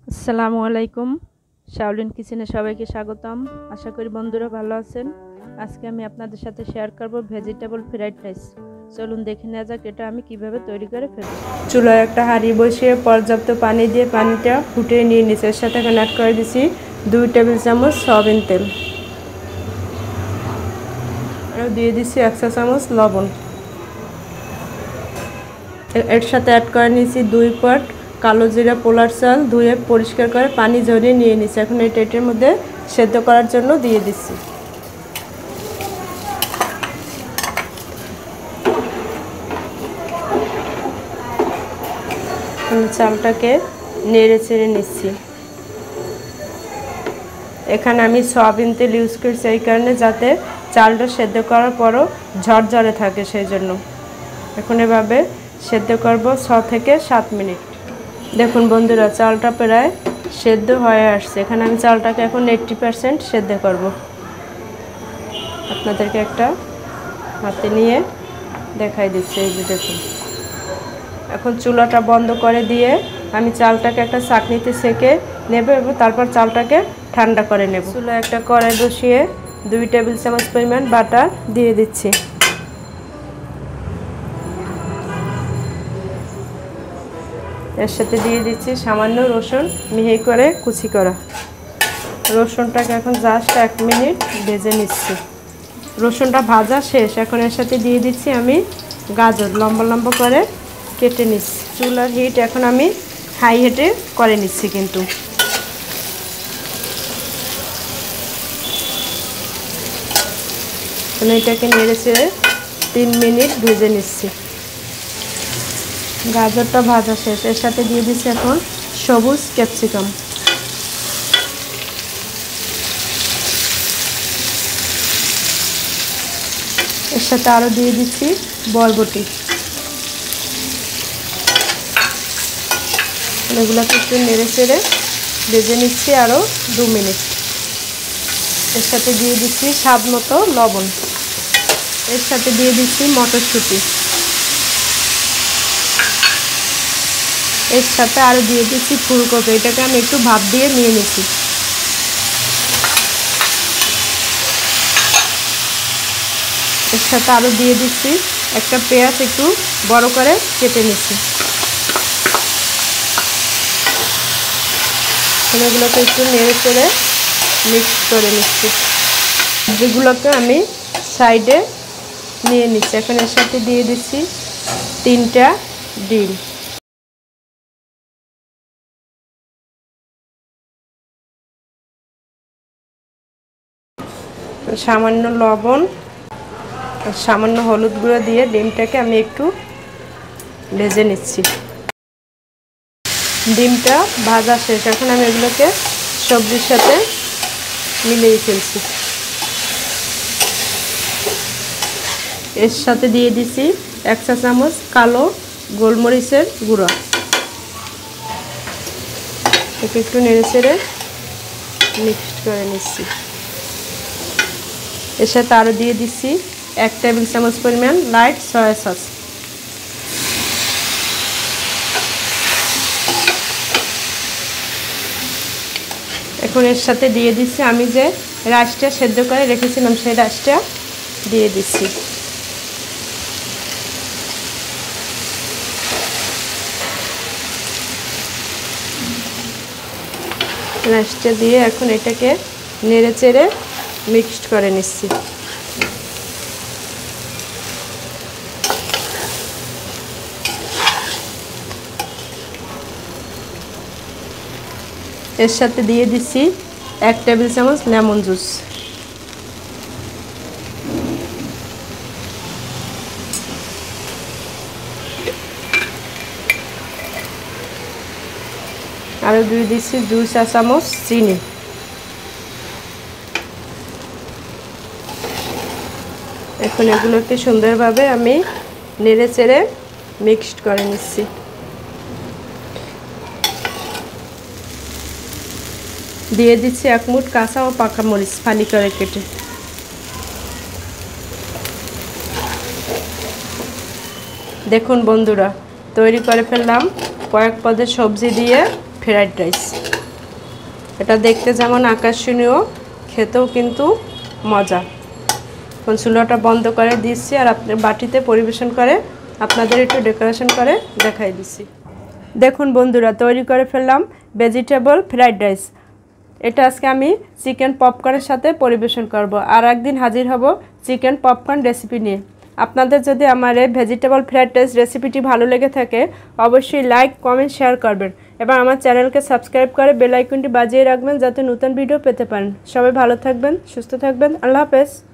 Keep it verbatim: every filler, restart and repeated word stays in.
আসসালামু আলাইকুম। শাওলিন কিচেনে সবাইকে স্বাগতম। আশা করি বন্ধুরা ভালো আছেন। আজকে আমি আপনাদের সাথে শেয়ার করব ভেজিটেবল ফ্রাইড রাইস। চলুন দেখে নেওয়া যাক এটা আমি কিভাবে তৈরি করে ফেলব। চুলায় একটা হাঁড়ি বসিয়ে পর্যাপ্ত পানি দিয়ে পানিটা ফুটিয়ে নিয়ে নিচ্ছি। এর সাথে এখন অ্যাড করে দিচ্ছি দুই টেবিল চামচ সয়াবিন তেল, আর দিয়ে দিচ্ছি এক চা চামচ লবণ। এর সাথে অ্যাড করে নিচ্ছি দুই পট কালো জিরা পোলার চাল ধুয়ে পরিষ্কার করে পানি ঝরিয়ে নিয়ে নিচ্ছি। এখন এই এটার মধ্যে সেদ্ধ করার জন্য দিয়ে দিচ্ছি। চালটাকে নেড়ে চেড়ে নিচ্ছি। এখানে আমি সয়াবিন তেল ইউজ করছি এই কারণে যাতে চালটা সেদ্ধ করার পরও ঝরঝরে থাকে, সেই জন্য। এখন এভাবে সেদ্ধ করব ছ থেকে সাত মিনিট। দেখুন বন্ধুরা, চালটা প্রায় সেদ্ধ হয়ে আসছে। এখানে আমি চালটাকে এখন এইট্টি পারসেন্ট সেদ্ধ করব। আপনাদেরকে একটা হাতে নিয়ে দেখাই দিচ্ছি। এই যে দেখুন, এখন চুলাটা বন্ধ করে দিয়ে আমি চালটাকে একটা ছাঁকনিতে সেঁকে নেব এবং তারপর চালটাকে ঠান্ডা করে নেব। চুলায় একটা কড়াই বসিয়ে দুই টেবিল চামচ পরিমাণ বাটার দিয়ে দিচ্ছি। এর সাথে দিয়ে দিচ্ছি সামান্য রসুন মিহি করে কুচি করা। রসুনটাকে এখন জাস্ট এক মিনিট ভেজে নিচ্ছি। রসুনটা ভাজা শেষ। এখন এর সাথে দিয়ে দিচ্ছি আমি গাজর লম্বা লম্বা করে কেটে নিচ্ছি। চুলার হিট এখন আমি হাই হিটে করে নিচ্ছি। কিন্তু এটাকে নেড়ে চেড়ে তিন মিনিট ভেজে নিচ্ছি। গাজরটা ভাজা শেষ। এর সাথে দিয়ে দিচ্ছি এখন সবুজ ক্যাপসিকাম। এর সাথে আরও দিয়ে দিচ্ছি বরবটি। এগুলোকে একটু নেড়ে চেড়ে ভেজে নিচ্ছি আরও দু মিনিট। এর সাথে দিয়ে দিচ্ছি স্বাদ মতো লবণ। এর সাথে দিয়ে দিচ্ছি মটরশুঁটি। এর সাথে আরও দিয়ে দিচ্ছি ফুলকপি। এটাকে আমি একটু ভাপ দিয়ে নিয়ে নিচ্ছি। এর সাথে আরও দিয়ে দিচ্ছি একটা পেঁয়াজ একটু বড় করে কেটে নিচ্ছি। এগুলোকে একটু নেড়ে চেড়ে মিক্স করে নিচ্ছি। যেগুলোকে আমি সাইডে নিয়ে নিচ্ছি। এখন এর সাথে দিয়ে দিচ্ছি তিনটা ডিম। সামান্য লবণ আর সামান্য হলুদ গুঁড়ো দিয়ে ডিমটাকে আমি একটু ভেজে নিচ্ছি। ডিমটা ভাজা শেষ। এখন আমি এগুলোকে সবজির সাথে মিলিয়ে ফেলছি। এর সাথে দিয়ে দিচ্ছি এক চা চামচ কালো গোলমরিচের গুঁড়ো। একে একটু নেড়ে চেড়ে মিক্সড করে নিচ্ছি। এর সাথে আরও দিয়ে দিচ্ছি এক টেবিল চামচ পরিমাণ লাইট সয়া সস। এখন এর সাথে দিয়ে দিচ্ছি আমি যে রাইসটা সেদ্ধ করে রেখেছিলাম, সেই রাইসটা দিয়ে দিচ্ছি। রাইসটা দিয়ে এখন এটাকে নেড়ে চেড়ে মিক্সড করে নিচ্ছি। এর সাথে দিয়ে দিচ্ছি এক টেবিল চামচ লেমন জুস। আরও দিয়ে দিচ্ছি দুই চা চামচ চিনি। এখন এগুলোকে সুন্দরভাবে আমি নেড়ে চেড়ে মিক্সড করে নিচ্ছি। দিয়ে দিচ্ছি এক মুঠ কাঁচা ও পাকা মরিচ ফালি করে কেটে। দেখুন বন্ধুরা, তৈরি করে ফেললাম কয়েক পদের সবজি দিয়ে ফ্রাইড রাইস। এটা দেখতে যেমন আকর্ষণীয়, খেতেও কিন্তু মজা। এখন চুলাটা বন্ধ করে দিচ্ছি আর আপনার বাটিতে পরিবেশন করে আপনাদের একটু ডেকোরেশন করে দেখাই দিচ্ছি। দেখুন বন্ধুরা, তৈরি করে ফেললাম ভেজিটেবল ফ্রাইড রাইস। এটা আজকে আমি চিকেন পপকর্নের সাথে পরিবেশন করব। আর একদিন হাজির হব চিকেন পপকর্ন রেসিপি নিয়ে। আপনাদের যদি আমার এই ভেজিটেবল ফ্রাইড রাইস রেসিপিটি ভালো লেগে থাকে অবশ্যই লাইক কমেন্ট শেয়ার করবেন এবং আমার চ্যানেলকে সাবস্ক্রাইব করে বেল আইকনটি বাজিয়ে রাখবেন যাতে নতুন ভিডিও পেতে পারেন। সবাই ভালো থাকবেন, সুস্থ থাকবেন। আল্লাহ হাফেজ।